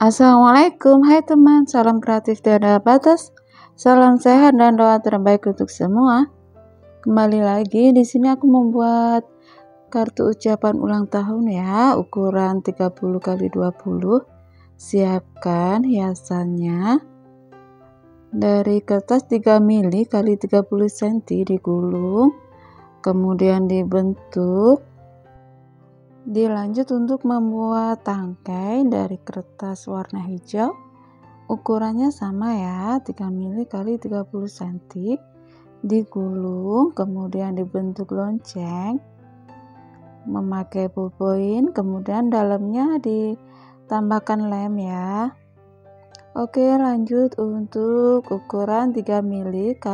Assalamualaikum, hai teman, salam kreatif tiada batas, salam sehat dan doa terbaik untuk semua. Kembali lagi di sini aku membuat kartu ucapan ulang tahun ya, ukuran 30x20. Siapkan hiasannya. Dari kertas 3 mili x 30 cm digulung, kemudian dibentuk. Dilanjut untuk membuat tangkai dari kertas warna hijau, ukurannya sama ya, 3 mili x 30 cm, digulung, kemudian dibentuk lonceng memakai ballpoint, kemudian dalamnya ditambahkan lem ya. Oke, lanjut untuk ukuran 3 mili x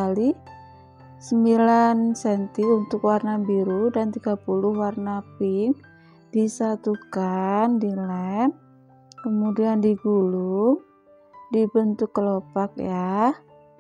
9 cm untuk warna biru dan 30 warna pink. Disatukan, dilem, kemudian digulung, dibentuk kelopak ya.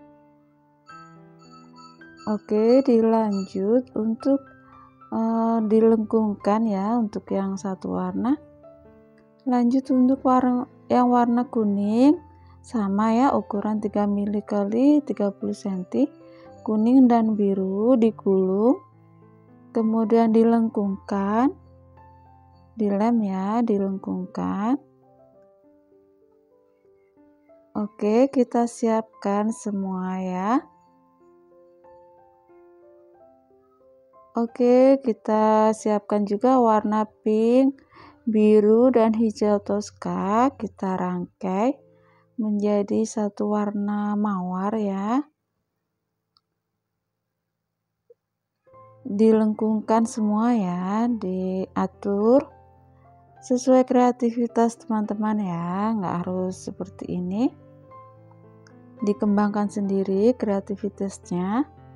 Oke, dilanjut untuk dilengkungkan ya untuk yang satu warna. Lanjut untuk yang warna kuning, sama ya, ukuran 3 mili x 30 cm, kuning dan biru, digulung, kemudian dilengkungkan, dilem ya, dilengkungkan. Oke, kita siapkan semua ya. Oke, kita siapkan juga warna pink, biru dan hijau toska. Kita rangkai menjadi satu warna mawar ya. Dilengkungkan semua ya, diatur sesuai kreativitas teman-teman ya, nggak harus seperti ini, dikembangkan sendiri kreativitasnya.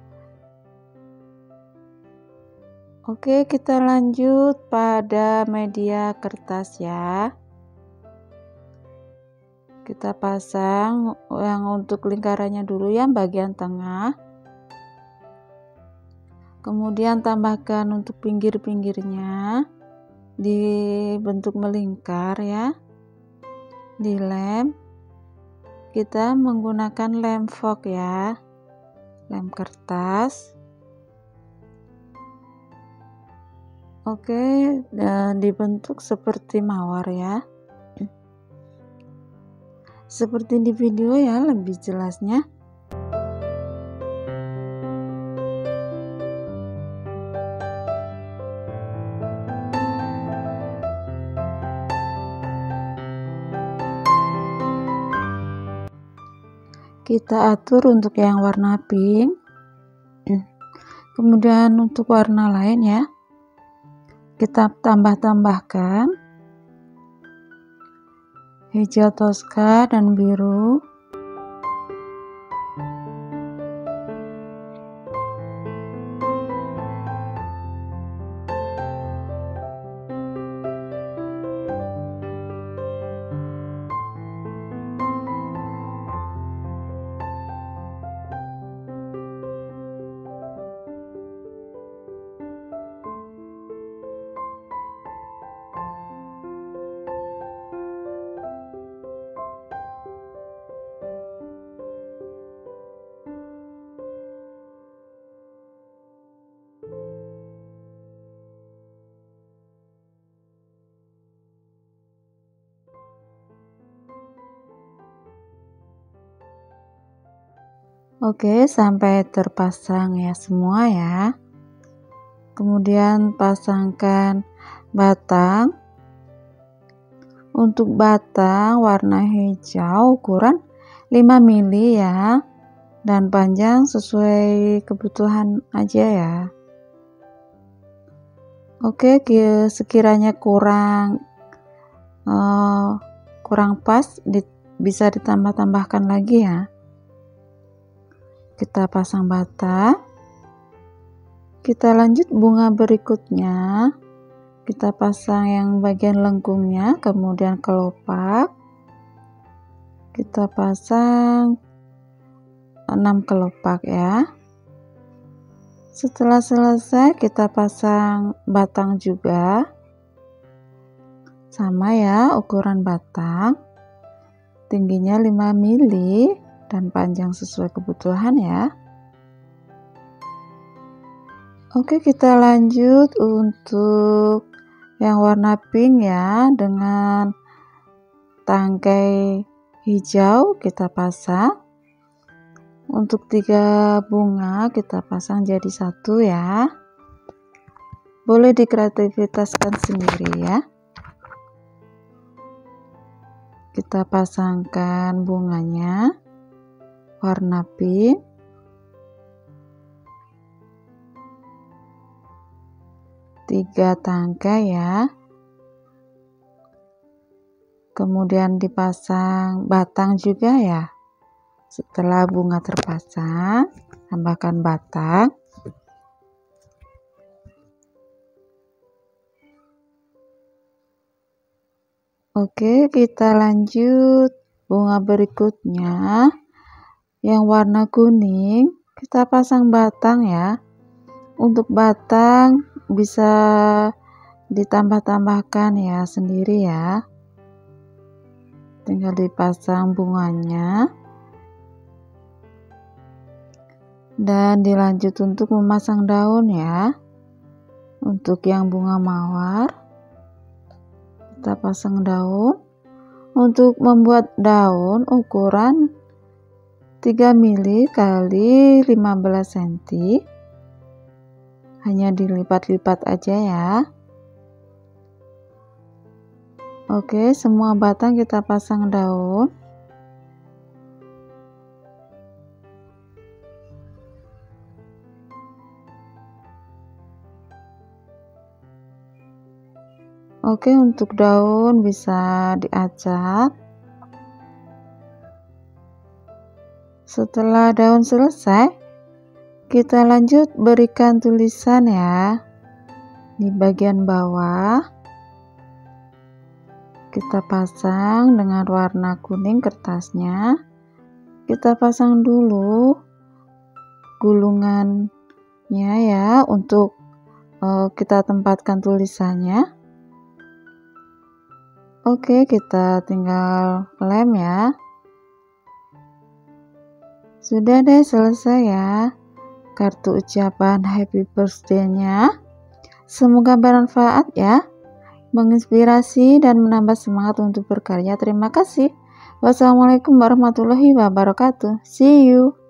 Oke, kita lanjut pada media kertas ya. Kita pasang yang untuk lingkarannya dulu ya, bagian tengah, kemudian tambahkan untuk pinggir-pinggirnya, dibentuk melingkar ya, dilem. Kita menggunakan lem fox ya, lem kertas. Oke, dan dibentuk seperti mawar ya, seperti di video ya, lebih jelasnya. Kita atur untuk yang warna pink, kemudian untuk warna lain ya, kita tambahkan hijau toska dan biru. Oke, sampai terpasang ya semua ya. Kemudian pasangkan batang. Untuk batang warna hijau ukuran 5 mili ya, dan panjang sesuai kebutuhan aja ya. Oke, sekiranya kurang pas, bisa ditambahkan lagi ya. Kita pasang batang. Kita lanjut bunga berikutnya. Kita pasang yang bagian lengkungnya, kemudian kelopak. Kita pasang 6 kelopak ya. Setelah selesai, kita pasang batang juga. Sama ya ukuran batang. tingginya 5 mili dan panjang sesuai kebutuhan ya. Oke, kita lanjut untuk yang warna pink ya, dengan tangkai hijau kita pasang. Untuk 3 bunga kita pasang jadi 1 ya. Boleh dikreativitaskan sendiri ya. Kita pasangkan bunganya warna pink. Tiga tangkai ya. Kemudian dipasang batang juga ya. Setelah bunga terpasang, tambahkan batang. Oke, kita lanjut bunga berikutnya yang warna kuning. Kita pasang batang ya. Untuk batang bisa ditambah-tambahkan ya sendiri ya. Tinggal dipasang bunganya. Dan dilanjut untuk memasang daun ya. Untuk yang bunga mawar, kita pasang daun. Untuk membuat daun ukuran 3 mili kali 15 cm. Hanya dilipat-lipat aja ya. Oke, semua batang kita pasang daun. Oke, untuk daun bisa diacak. Setelah daun selesai, kita lanjut berikan tulisan ya. Di bagian bawah kita pasang dengan warna kuning kertasnya. Kita pasang dulu gulungannya ya, untuk kita tempatkan tulisannya. Oke, kita tinggal lem ya. Sudah deh, selesai ya kartu ucapan happy birthday-nya. Semoga bermanfaat ya, menginspirasi dan menambah semangat untuk berkarya. Terima kasih. Wassalamualaikum warahmatullahi wabarakatuh. See you.